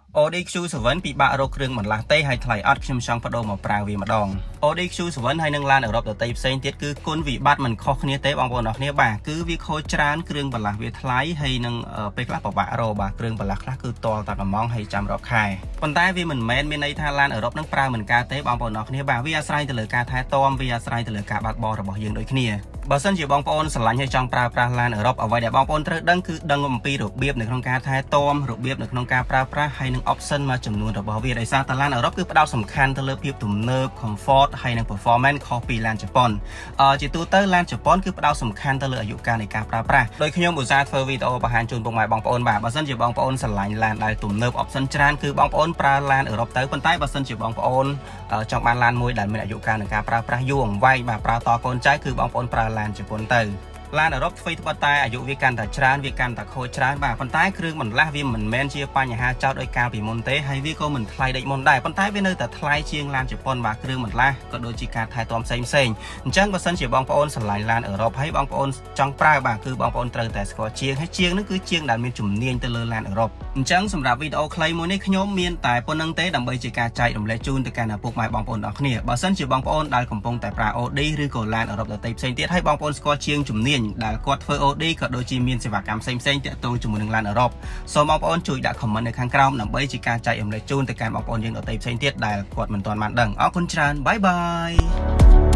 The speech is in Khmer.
ODQ7 ពីបាក់រកគ្រឿងបន្លាស់ទេហើយថ្លៃអត់ខ្ញុំចង់បដូរមកប្រើវាម្ដង ODQ7 ហើយនឹងឡានអឺរ៉ុបដទៃផ្សេងទៀតគឺគុណវិបត្តិមិនខុសគ្នាទេបងប្អូនអរគ្នាបាទគឺវាខូចច្រើនគ្រឿងបន្លាស់វាថ្លៃហើយនឹងពេលខ្លះពិបាករកបាទគ្រឿងបន្លាស់ខ្លះគឺតល់តែកំងហើយចាំរកខែប៉ុន្តែវាមិនមែនមានន័យថាឡានអឺរ៉ុបនឹងប្រើមិនកើតទេបងប្អូនអរគ្នាបាទវាអាស្រ័យទៅលើការថែទាំវាអាស្រ័យទៅលើការបើកបររបស់យើងដូចគ្នាបើសិនជាបងប្អូនស្រឡាញ់ហើយចង់ប្រើប្រាស់ឡានអឺរ៉ុបអ្វីដែលបងប្អូនត្រូវដឹងគឺដឹងអំពីរបៀបនៅក្នុងការថែទាំរបៀបនៅក្នុងការប្រើប្រាស់ហើយនឹង option មួយចំនួនរបស់វាដោយសារតែឡានអឺរ៉ុបគឺផ្ដោតសំខាន់ទៅលើភាពទំនើប comfort ហើយនឹង performance ខុសពីឡានជប៉ុនជាទូទៅឡានជប៉ុនគឺផ្ដោតសំខាន់ទៅលើអាយុកាលនៃការប្រើប្រាស់ដោយខ្ញុំឧស្សាហ៍ធ្វើវីដេអូបង្ហាញជូនពុកម៉ែបងប្អូនបាទបើសិនជាបងប្អូនស្រឡាញ់ឡានដែលទំនើប option ច្រើនគឺបងប្អូនប្រើឡានអឺរ៉ុបទៅប៉ុន្តែបើសិនជាបងប្អូនចង់បានឡានមួយដែលមានអាយុកាលនៃការប្រើប្រាស់យូរអង្វែងបាទប្រើតកូនចៅគឺបងប្អូនប្រើឡានជប៉ុនទៅឡានអឺរ៉ុបធ្វើត្បិតតែអាយុវាកាន់តែច្រើនវាកាន់តែខូចច្រើនបាទប៉ុន្តែគ្រឿងបន្លាស់វាមិនមែនជាបញ្ហាចោតដោយកាលពីមុនទេហើយវាក៏មិនថ្លៃដូចមុនដែរប៉ុន្តែវានៅតែថ្លៃជាងឡានជប៉ុនបាទគ្រឿងបន្លាស់ក៏ដូចជាការថែទាំផ្សេងអញ្ចឹងបើសិនជាបងប្អូនស្រឡាញ់ឡានអឺរ៉ុបហើយបងប្អូនចង់ប្រើបាទគឺបងប្អូនត្រូវតែស្គាល់ជាងហើយជាងនឹងគឺជាងដែលមានជំនាញទៅលើឡានអឺរ៉ុបអញ្ចឹងសម្រាប់វីដេអូខ្លីមួយនេះខ្ញុំមានតែប៉ុណ្្នឹងទេដើម្បីជាការចែករំលែកជូនទៅកាន់ពុកម៉ែបងប្អូនទាំងគ្នាបើសិនជាបងប្អូនដែលកំពុងតែប្រើ OD ឬក៏ឡានអឺរ៉ុបដទៃផ្សេងទៀតហើយបងប្អូនស្គាល់ជាងជំនាញដែលគាត់ធ្វើOD ក៏ដូចជាមានសេវាកម្មផ្សេងតាក់ទងជាមួយនឹងឡានអឺរ៉ុបសូមបងប្អូនជួយដាក់ comment នៅខាងក្រោមដើម្បីជាការចែករំលែកជូនទៅកាន់បងប្អូនយើងដទៃផ្សេងទៀតដែលគាត់មិនទាន់បានដឹងអរគុណច្រើនបាយបាយ